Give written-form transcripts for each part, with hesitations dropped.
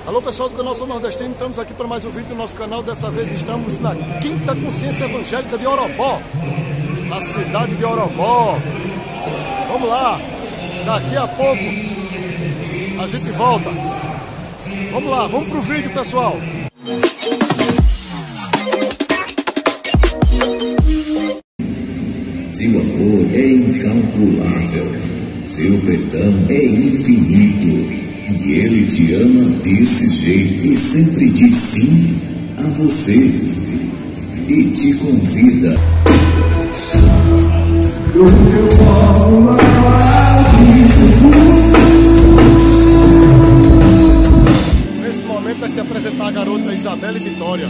Alô pessoal do canal Sou Nordestino, estamos aqui para mais um vídeo do nosso canal. Dessa vez estamos na Quinta Consciência Evangélica de Orobó, na cidade de Orobó. Vamos lá, daqui a pouco a gente volta. Vamos lá, vamos pro vídeo, pessoal. Seu amor é incalculável, seu perdão é infinito. E ele te ama desse jeito e sempre diz sim a você e te convida. Nesse momento vai se apresentar a garota Isabela e Vitória.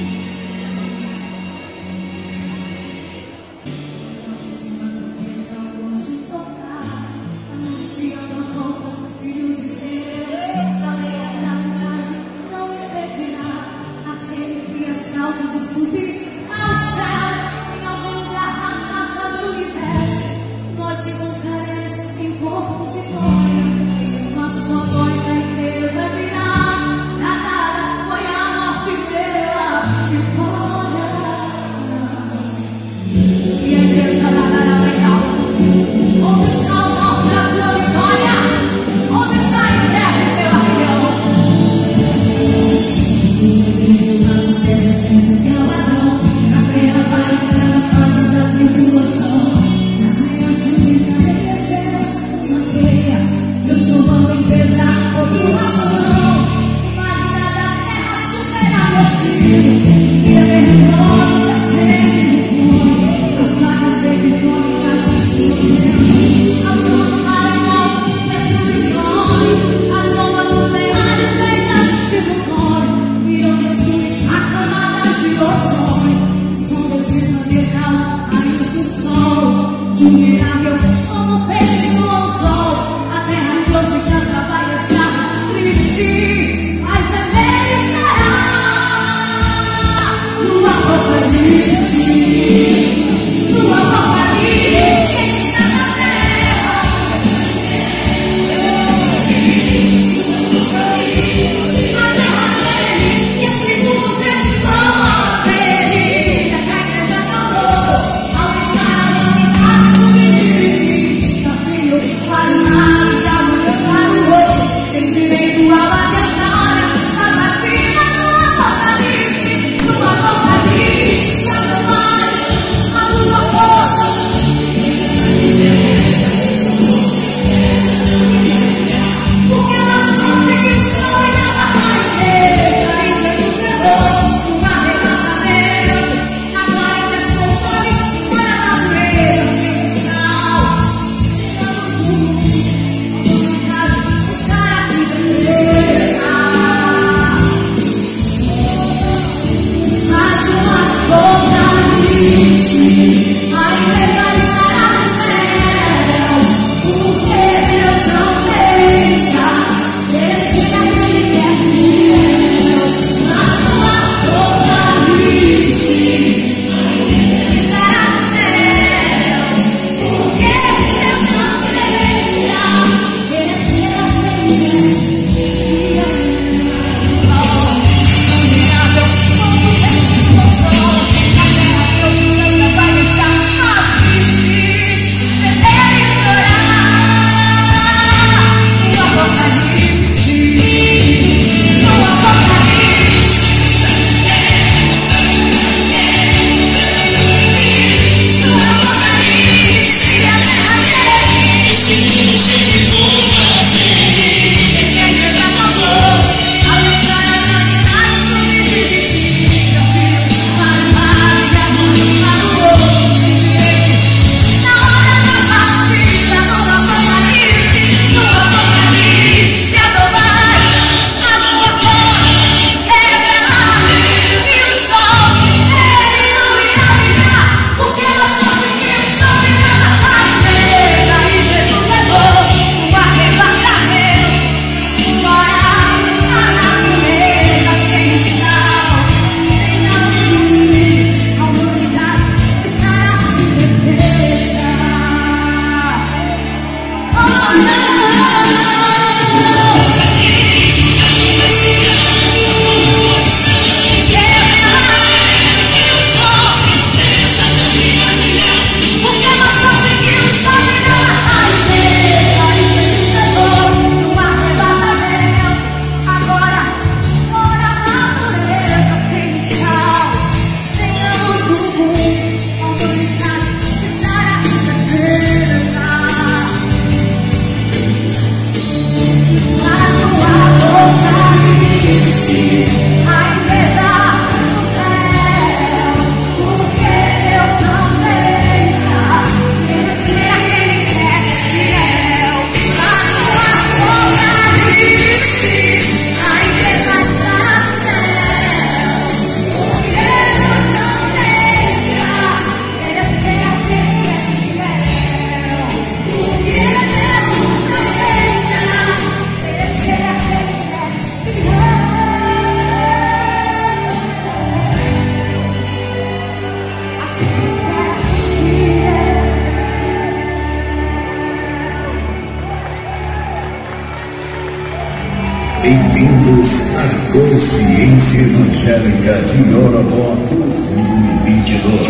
Bem-vindos à Consciência Evangélica de Orobó 2022.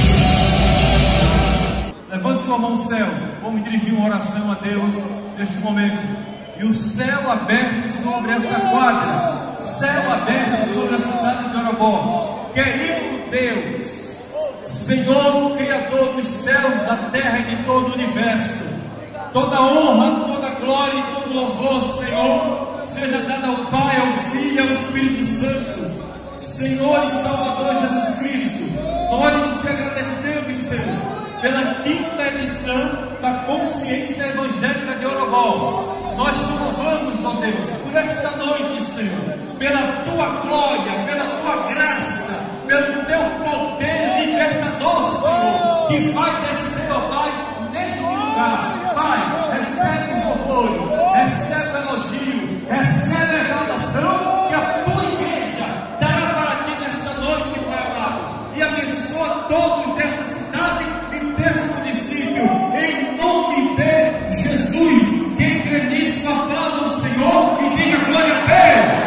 Levante sua mão ao céu. Vamos dirigir uma oração a Deus neste momento. E o céu aberto sobre esta quadra, céu aberto sobre a cidade de Orobó. Querido Deus, Senhor, Criador dos céus, da terra e de todo o universo, toda honra, toda glória e todo louvor, Senhor, seja dada ao Pai, ao Filho e ao Espírito Santo. Senhor e Salvador Jesus Cristo, nós te agradecemos, Senhor, pela 5ª edição da Consciência Evangélica de Orobó. Nós te louvamos, ó Deus, por esta noite, Senhor, pela tua glória, pela tua graça, pelo teu poder libertador, Senhor, que vai descer, ó Pai, neste lugar. Pai, recebe o louvor, recebe o elogio, recebe a exaltação que a tua igreja dará para ti nesta noite, Pai amado, e abençoa todos dessa cidade e deste município, em nome de Jesus. Quem crê nisso, aplauda o Senhor e diga glória a Deus.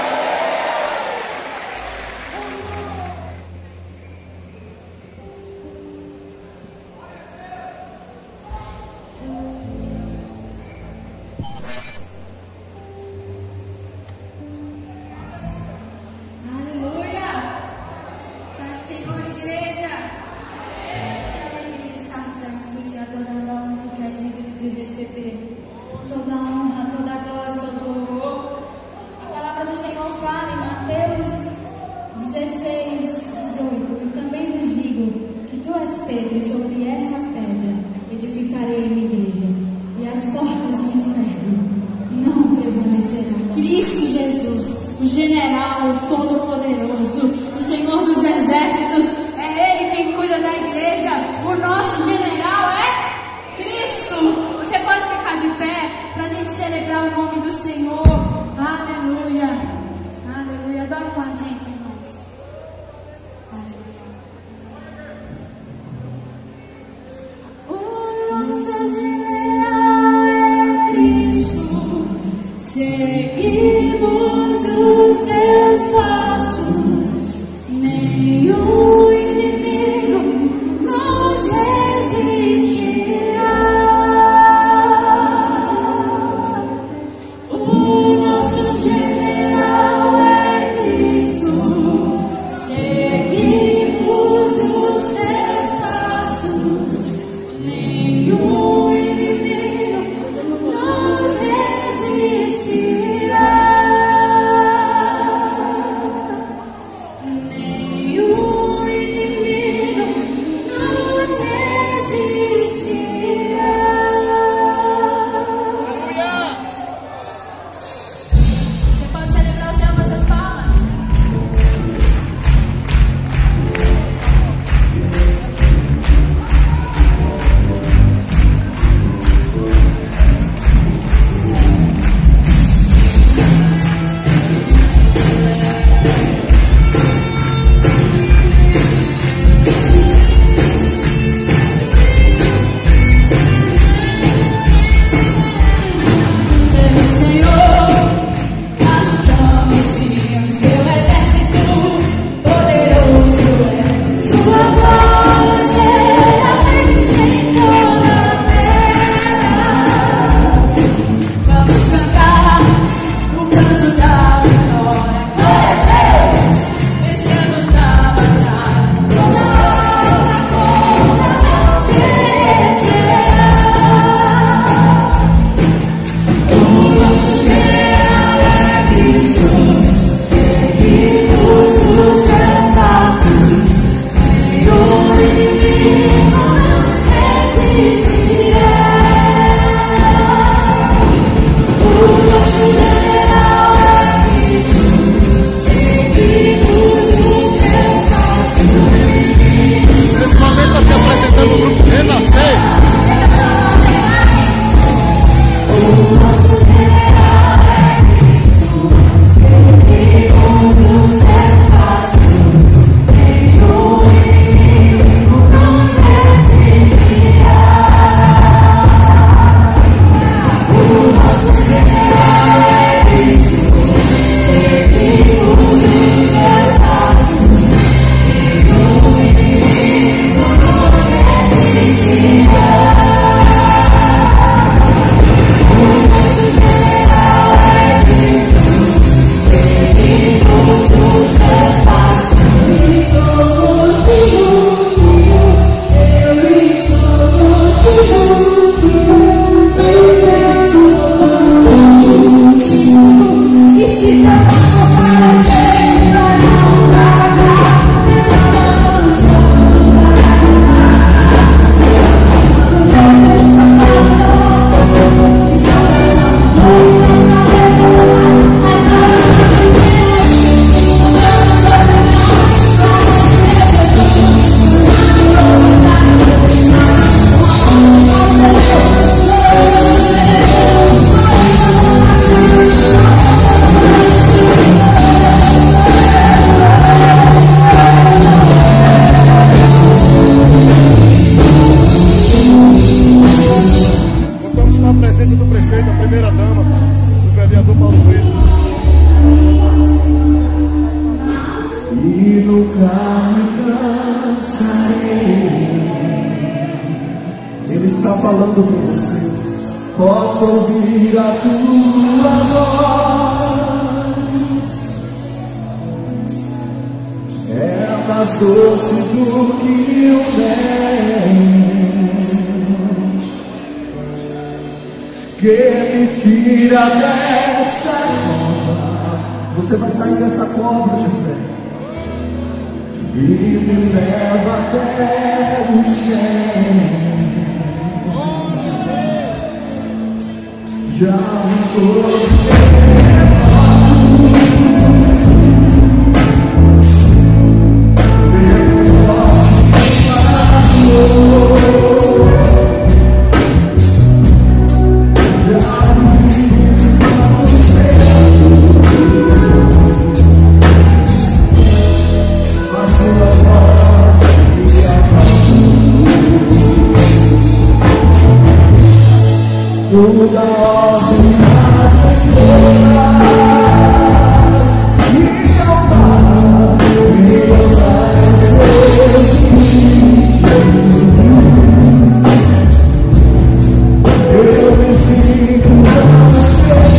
Toda honra, toda glória, todo louvor. A palavra do Senhor fala em Mateus 16, 18. E também vos digo que tu és Pedro, e sobre essa pedra edificarei a minha igreja, e as portas do inferno não prevalecerão. Cristo Jesus, o general todo-poderoso, o Senhor dos exércitos, é Ele quem cuida da igreja. O nosso general é Cristo. Você pode ficar de pé para a gente celebrar o nome do Senhor. Aleluia. Aleluia. Adore com a gente, irmãos. Aleluia. O nosso general é Cristo. Seguimos os seus passos. Nenhum inimigo nos resistirá. Ele está falando com você. Posso ouvir a tua voz, é mais doce do que o mel que me tira dessa cova. Você vai sair dessa cova, José, e me leva até o céu. Já toda ordem das pessoas e amar seus filhos. Eu me sinto tão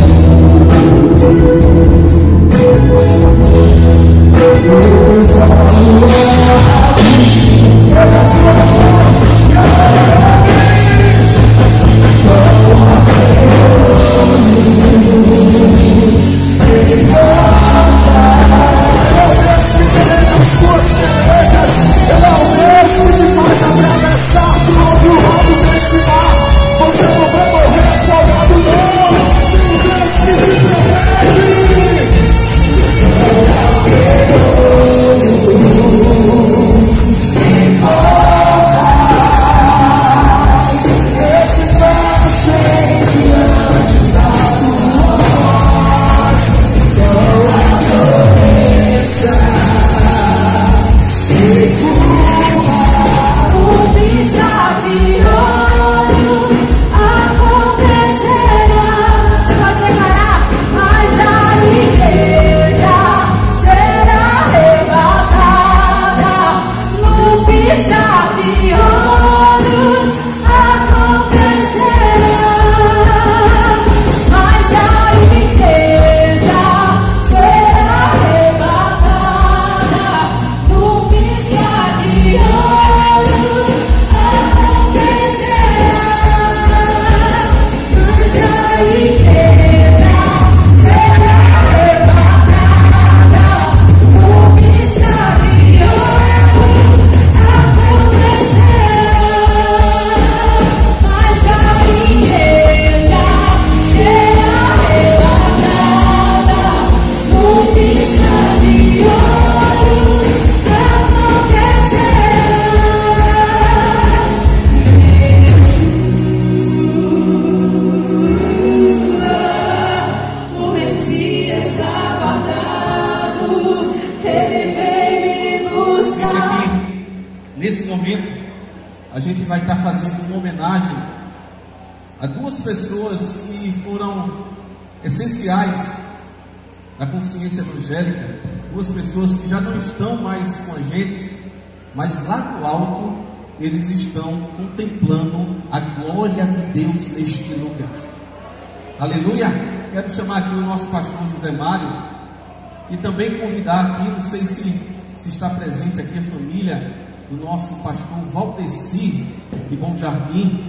Nesse momento, a gente vai estar fazendo uma homenagem a duas pessoas que foram essenciais da consciência evangélica, duas pessoas que já não estão mais com a gente, mas lá no alto eles estão contemplando a glória de Deus neste lugar. Aleluia! Quero chamar aqui o nosso pastor José Mário e também convidar aqui, não sei se está presente aqui a família do nosso pastor Valdeci de Bom Jardim,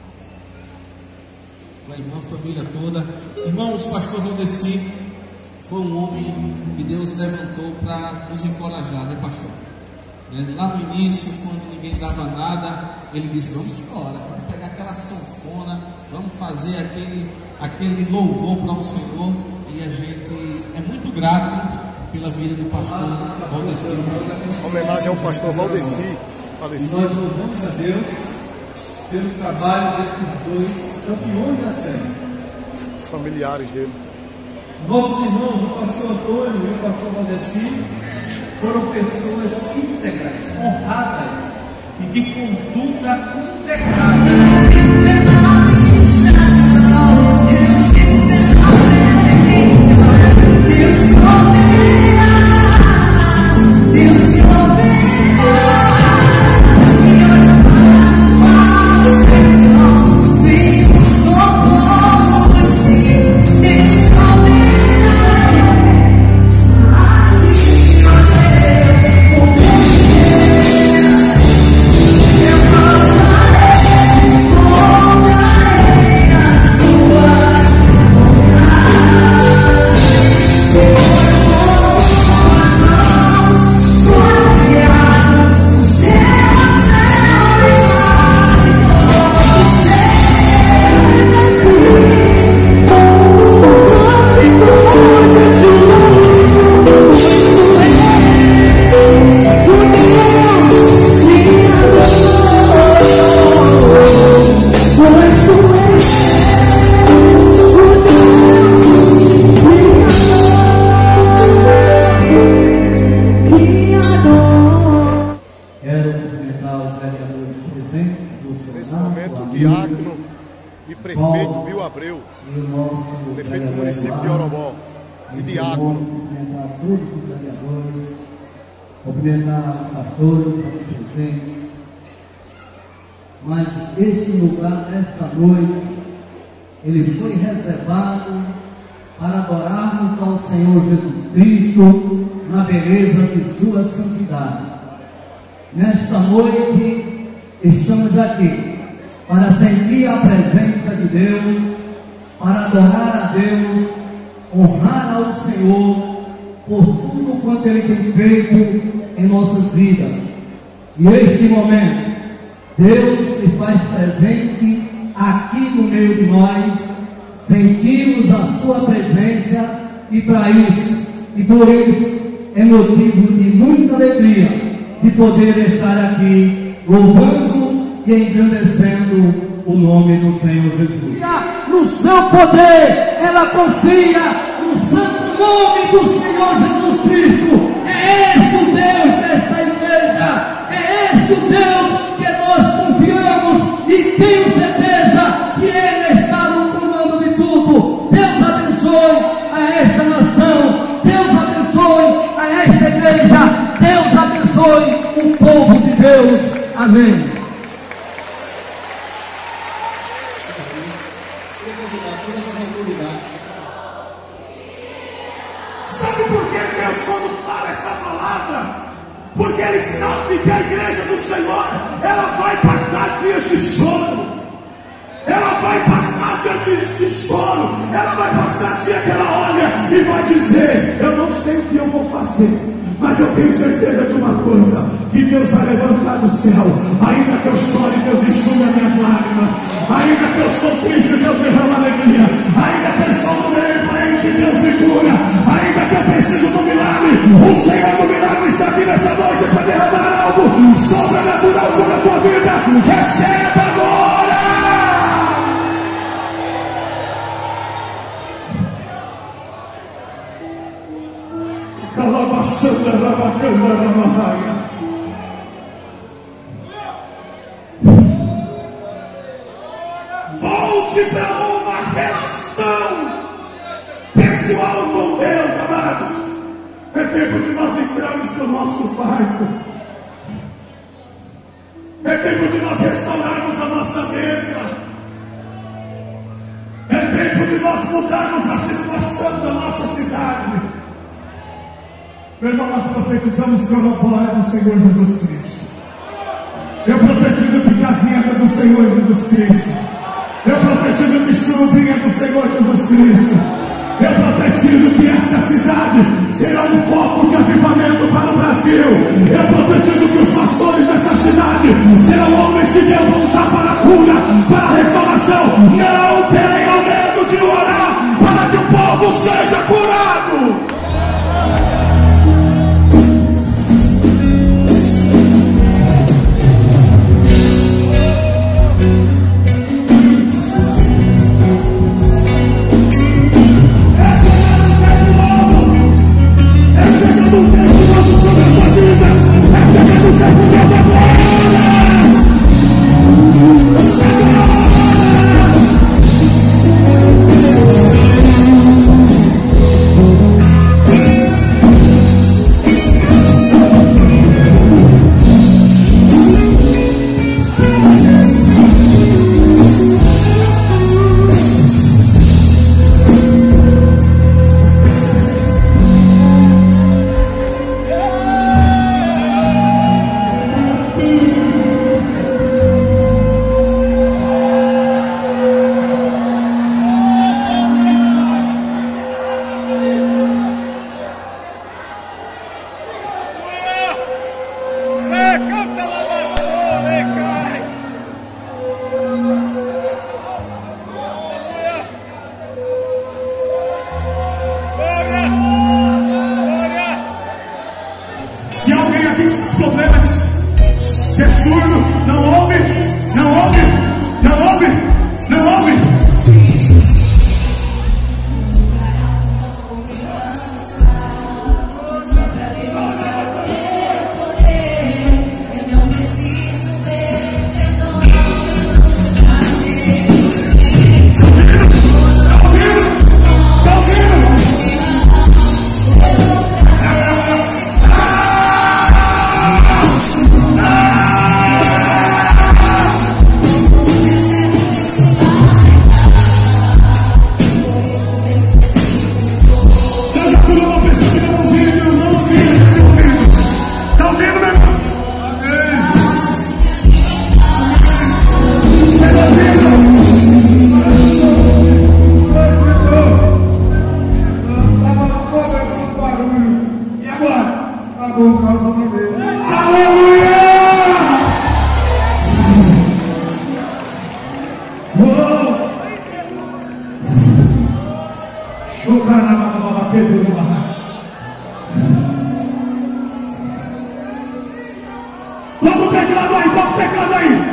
a irmã, a família toda. Irmãos, o pastor Valdeci foi um homem que Deus levantou para nos encorajar, né, pastor? Lá no início, quando ninguém dava nada, ele disse: vamos embora, vamos pegar aquela sanfona, vamos fazer aquele louvor para o Senhor. E a gente é muito grato pela vida do pastor Valdeci. Homenagem ao pastor Valdeci. Nós louvamos a Deus pelo trabalho desses dois campeões da fé, familiares dele. Nossos irmãos, o pastor Antônio e o pastor Valdeci, foram pessoas íntegras, honradas e de conduta integrada. Deus Abreu, prefeito do município de Orobó, e diácono. Cumprimentar todos os vereadores, cumprimentar os pastores presentes. Mas este lugar, esta noite, ele foi reservado para adorarmos ao Senhor Jesus Cristo na beleza de sua santidade. Nesta noite, estamos aqui para sentir a presença de Deus, para adorar a Deus, honrar ao Senhor por tudo quanto Ele tem feito em nossas vidas. E este momento, Deus se faz presente aqui no meio de nós, sentimos a sua presença e por isso é motivo de muita alegria de poder estar aqui louvando e engrandecendo o nome do Senhor Jesus. No seu poder, ela confia no santo nome do Senhor Jesus Cristo. É esse o Deus desta igreja, é esse o Deus que nós confiamos e tenho certeza que Ele está no comando de tudo. Deus abençoe a esta nação, Deus abençoe a esta igreja, Deus abençoe o povo de Deus. Amém. Sabe por que Deus, quando fala essa palavra? Porque Ele sabe que a igreja do Senhor, ela vai passar dias de choro, ela vai passar dias de choro, ela vai passar dia que ela olha e vai dizer: eu não sei o que eu vou fazer, mas eu tenho certeza de uma coisa, que Deus vai levantar do céu. Ainda que eu chore, Deus enxuga minhas lágrimas. Ainda que eu sou triste, Deus derrama alegria. Ainda que eu estou no meio doente, Deus me cura. Ainda que eu preciso do milagre, o Senhor do milagre está aqui nessa noite para derramar algo sobrenatural sobre a tua vida. Receba agora! Calabaçanda, rabacanda, ramahaya. Volte para uma relação pessoal com Deus, amados. É tempo de nós entrarmos no nosso quarto. É tempo de nós restaurarmos a nossa mesa. É tempo de nós mudarmos a situação da nossa cidade. Meu irmão, nós profetizamos que Orobó é do Senhor Jesus Cristo. Eu profetizo que Casinhas é do Senhor Jesus Cristo. Eu profetizo que Surubim é do Senhor Jesus Cristo. Eu profetizo que esta cidade será um foco de avivamento para o Brasil. Eu profetizo que os pastores dessa cidade serão homens que Deus vai usar para a cura, para a restauração. Não tenham medo de orar para que o povo seja curado. por causa de Deus. Aleluia! Vamos teclado aí, vamos teclado aí.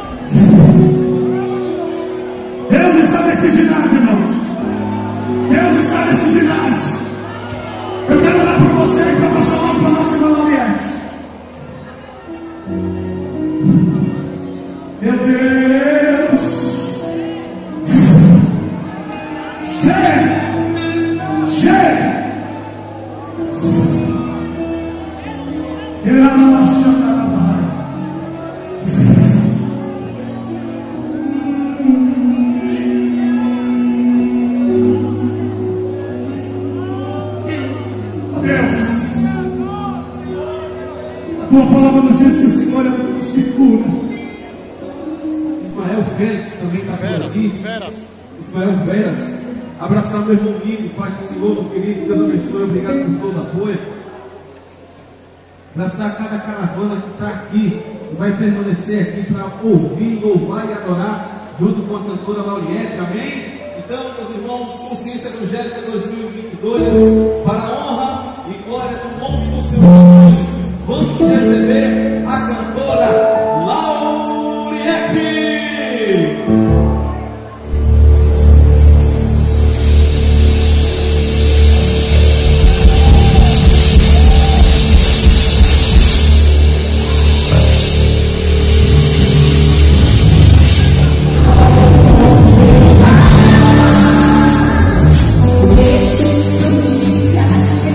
Deus está nesse ginásio, irmãos. Deus está nesse ginásio. Eu quero orar por você e para passar logo para a nossa irmã Lauriette. Meu Deus. Chega. Ela não achou nada mais. Deus, a tua palavra nos diz que o Senhor é o Deus que cura. Ismael Félix também está por aqui. Ismael Félix, abraçar meu irmão lindo, Pai do Senhor, meu querido, Deus abençoe, obrigado por todo o apoio. Abraçar cada caravana que está aqui, que vai permanecer aqui para ouvir, louvar e adorar, junto com a cantora Lauriette, amém? Então, meus irmãos, Consciência Evangélica 2022, para a honra e glória do nome do Senhor Jesus, vamos receber a cantora Lauriette. Yeah.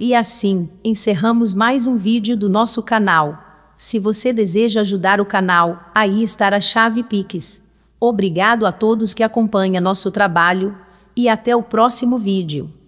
E assim, encerramos mais um vídeo do nosso canal. Se você deseja ajudar o canal, aí está a chave Pix. Obrigado a todos que acompanham nosso trabalho, e até o próximo vídeo.